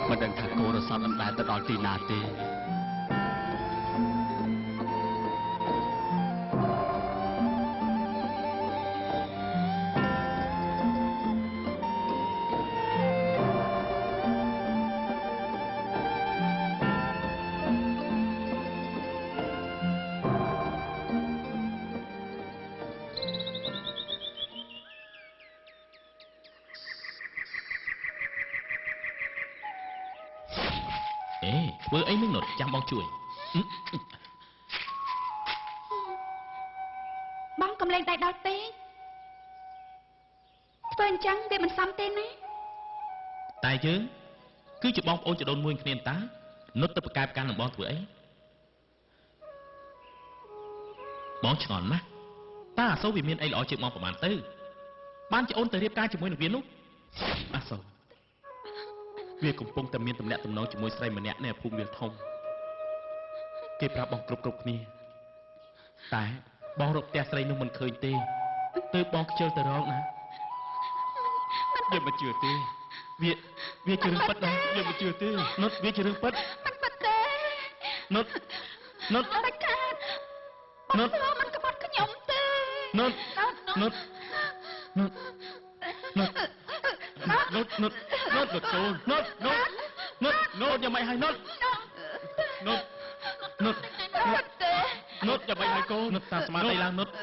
មិនដឹងថាគោរសពនឹងដែរទៅដល់ទីណាទេធ្វើអីនឹងនោះចាំបងជួយបងកំលែងដៃដល់ពេកធ្វើអញ្ចឹងវាមិនសមទេណាតែយើងគឺជាបងប្អូនចដូនមួយគ្នាតានុតទៅប្រកែបកាន់នឹងបងធ្វើអីបងឆ្ងល់ណាស់តើអាសូវវាមានអីល្អជាងបងប្រហែលទៅបានជាអូនទៅរៀបការជាមួយនឹងវានោះអាសូវវាកំពុងតែមានទំនាក់ទំនងជាមួយស្រីម្នាក់នៅភូមិវាលធំគេប្រាប់បងគ្រប់គ្នាតែបងរកផ្ទះស្រីនោះមិនឃើញទេទើបបងខ្ជិលទៅរកណាយើងមិនជឿទេវាជារឿងពិតដែរយើងមិនជឿទេនុតវាជារឿងពិតមិនពិតទេនុតអរកាត់នុតមិនក្បត់ខ្ញុំទេនុតកូននុតอย่าไม่ให้นุតอย่าไปให้โกนุตตาสมาธิឡើងនុត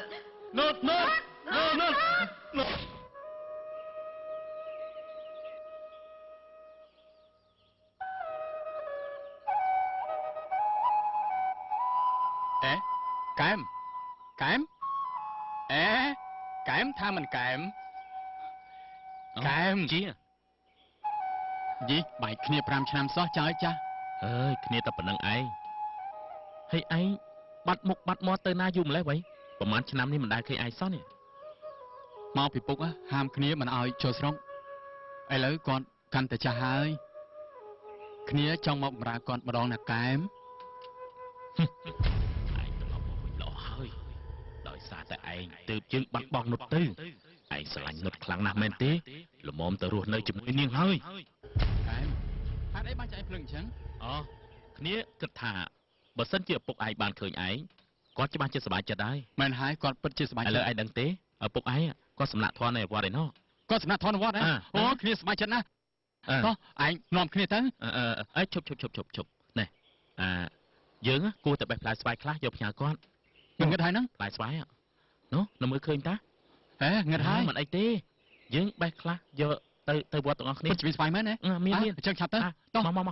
កែមថាមិនកែមជាយីបែកគ្នា5ឆ្នាំសោះចៅចាស់អើយគ្នាតែប៉ុណ្្នឹងឯងហើយឯងបាត់មុខបាត់មាត់ទៅណាយូរម្លេះវ៉ៃប្រហែលឆ្នាំនេះមិនដែលឃើញឯងសោះនេះមកពីពុកហាមគ្នាមិនឲ្យចូលស្រុកឥឡូវគាត់កាន់តែចាស់ហើយគ្នាចង់មកបម្រើគាត់ម្ដងណាកែមឯងត្រឡប់មកវិញល្អហើយដោយសារតែឯងទើបយើងបាត់បង់នុតទៅឯងស្រឡាញ់នុតខ្លាំងណាស់មែនទេល្មមទៅរស់នៅជាមួយនាងហើយកែមហេតុអីបានចែកភ្លឹងអញ្ចឹងគ្នាគិតថាបើសិនជាឪពុកឯងបានឃើញឯងគាត់ច្បាស់ជាសប្បាយចិត្តហើយមែនហើយគាត់ពិតជាសប្បាយចិត្តឥឡូវឯងដឹងទេឪពុកឯងគាត់សម្លាក់ធននៅវត្តឯណោះគាត់សម្លាក់ធននៅវត្តអូគ្នាសប្បាយចិត្តណាស់តោះឯងនាំគ្នាទៅឈប់នេះយើងគួរតែបេះផ្លែស្វាយខ្លះយកផ្ញើគាត់មិនងឹតហើយហ្នឹងផ្លែស្វាយនោះនៅមើលឃើញតាងឹតហើយមិនអីទេយើងបេះខ្លះយកទៅវត្តទាំងអស់គ្នាពិតជាស្វាយមែនទេមានអញ្ចឹងឆាប់ទៅតោះមក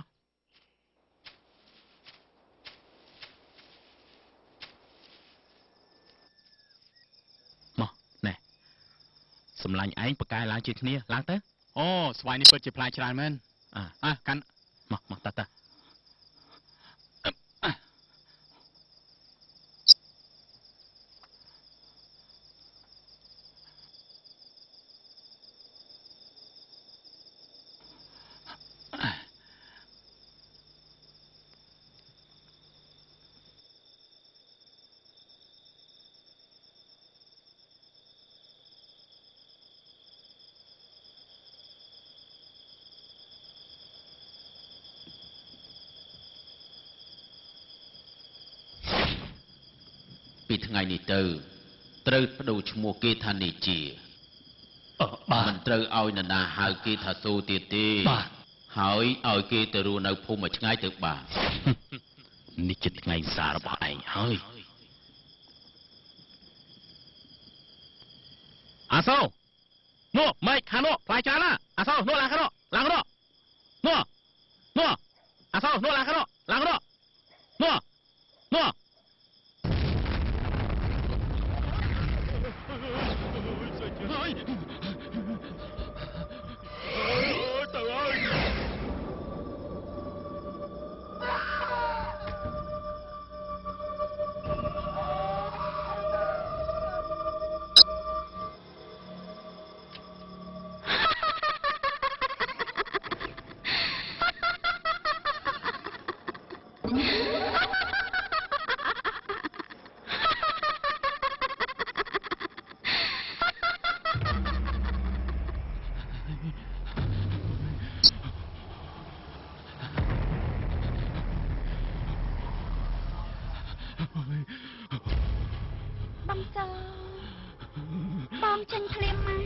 ណែសម្លាញ់ឯងបកកែឡើងជាគ្នាឡើងទៅអូស្វាយនេះពិតជាផ្លែច្រើនមែនកាន់មកតាពីថ្ងៃនេះទៅត្រូវបដូរឈ្មោះគេថានេជាមិនត្រូវឲ្យនរណាហៅគេថាសូទៀតទេហើយឲ្យគេទៅរស់នៅភូមិមួយឆ្ងាយទៅបាទនេះជាថ្ងៃសាររបស់ឯងហើយអាសូនោះម៉េចខាងនោះផ្លាយច្រើនណាអាសូនោះឡើងខាងនោះនោះអាសូនោះឡើងខាងនោះនោះបងសើបងចេញភ្លាមមក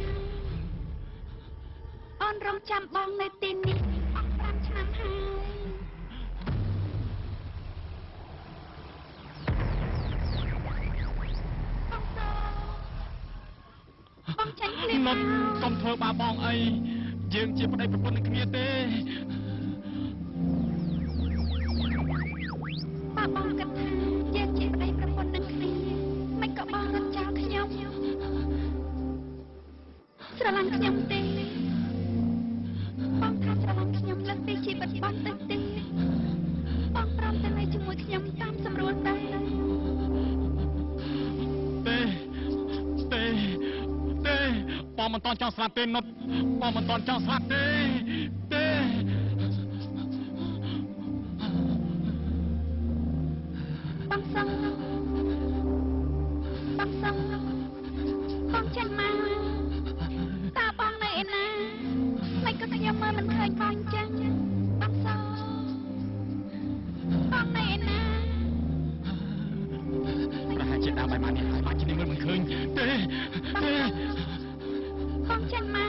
អូនរងចាំបងនៅទីនេះអស់5ឆ្នាំហើយបងសើបងចេញភ្លាមមកកុំធ្វើបាបបងអីយើងជាប្តីប្រពន្ធនឹងគ្នាទេបើបងគិតថាយើងជាប្តីប្រពន្ធនឹងគ្នាមិនក៏បងរត់ចោលខ្ញុំស្រឡាញ់ខ្ញុំទេបងថាស្រឡាញ់ខ្ញុំលើសពីជីវិតបងទៅទេបងព្រមទៅនៅជាមួយខ្ញុំតាមសម្រួលដែរទេបងមិនតន់ចង់ស្លាប់ទេនុតបងមិនតន់ចង់ស្លាប់ទេបងសឹងបងចេញមកតើបងនៅឯណាមិនក៏ខ្ញុំមើលមិនឃើញបងចឹងបងសឹងបងនៅឯណាប្រហែលជាដើមបាយម៉ានេះហើយមកជាមើលមិនឃើញទេបងចេញមក